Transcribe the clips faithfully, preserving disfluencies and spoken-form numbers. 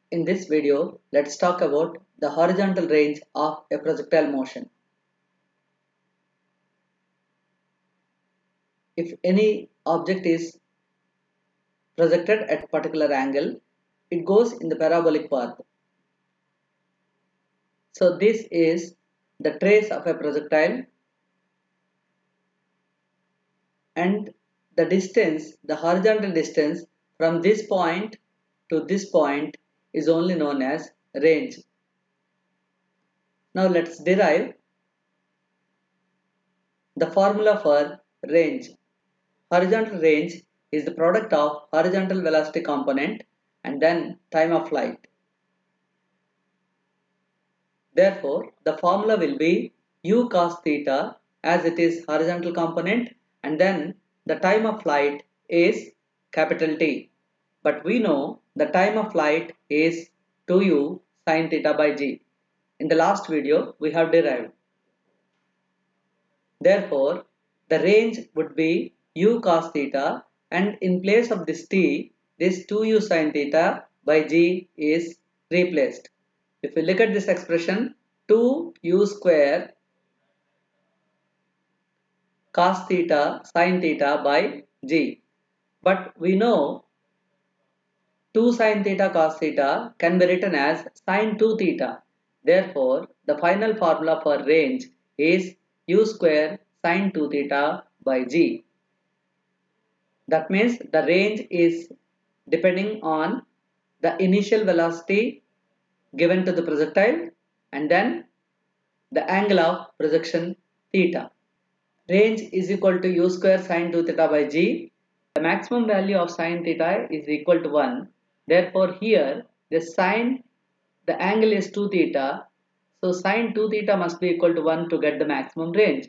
In this video, let's talk about the horizontal range of a projectile motion. If any object is projected at a particular angle, it goes in the parabolic path. So this is the trace of a projectile, and the distance, the horizontal distance from this point to this point is only known as range. Now let's derive the formula for range. Horizontal range is the product of horizontal velocity component and then time of flight. Therefore, the formula will be u cos theta, as it is horizontal component, and then the time of flight is capital T. But we know the time of flight is two u sin theta by g. In the last video, we have derived. Therefore, the range would be u cos theta, and in place of this t, this two u sin theta by g is replaced. If we look at this expression, two u square cos theta sin theta by g. But we know two sin theta cos theta can be written as sin two theta. Therefore, the final formula for range is u square sin two theta by g. That means the range is depending on the initial velocity given to the projectile and then the angle of projection theta. Range is equal to u square sin two theta by g. The maximum value of sin theta is equal to one. Therefore, here the sin, the angle is two theta. So sin two theta must be equal to one to get the maximum range.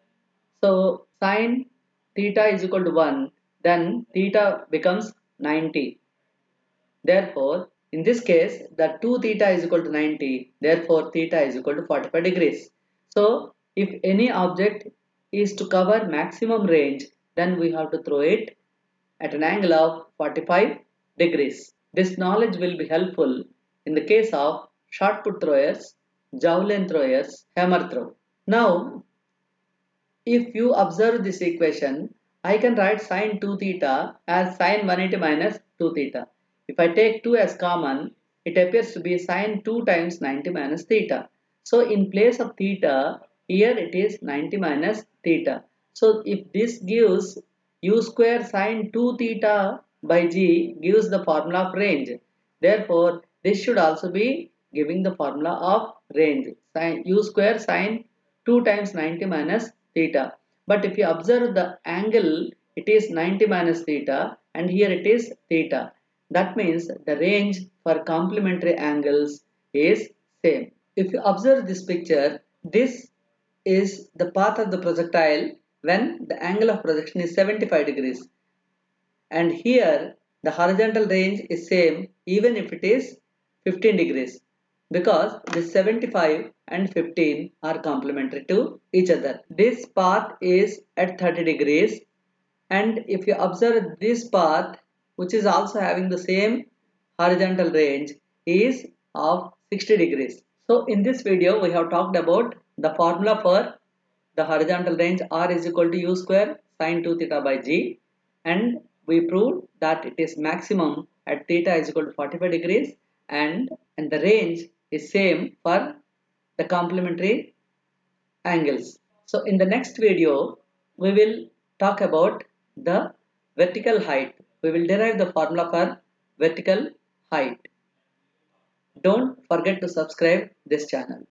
So sin theta is equal to one, then theta becomes ninety. Therefore, in this case, the two theta is equal to ninety. Therefore, theta is equal to forty-five degrees. So, if any object is to cover maximum range, then we have to throw it at an angle of forty-five degrees. This knowledge will be helpful in the case of shot put throwers, javelin throwers, hammer throw. Now, if you observe this equation, I can write sin two theta as sin one eighty minus two theta. If I take two as common, it appears to be sin two times ninety minus theta. So in place of theta, here it is ninety minus theta. So if this gives u square sin two theta by g gives the formula of range. Therefore, this should also be giving the formula of range. Sin u square sin two times ninety minus theta. But if you observe the angle, it is ninety minus theta and here it is theta. That means the range for complementary angles is same. If you observe this picture, this is the path of the projectile when the angle of projection is seventy-five degrees. And here the horizontal range is same even if it is fifteen degrees, because this seventy-five and fifteen are complementary to each other. This path is at thirty degrees, and if you observe this path, which is also having the same horizontal range, is of sixty degrees. So in this video we have talked about the formula for the horizontal range. R is equal to u square sin two theta by g, and we proved that it is maximum at theta is equal to forty-five degrees, and, and the range is same for the complementary angles. So in the next video, we will talk about the vertical height. We will derive the formula for vertical height. Don't forget to subscribe this channel.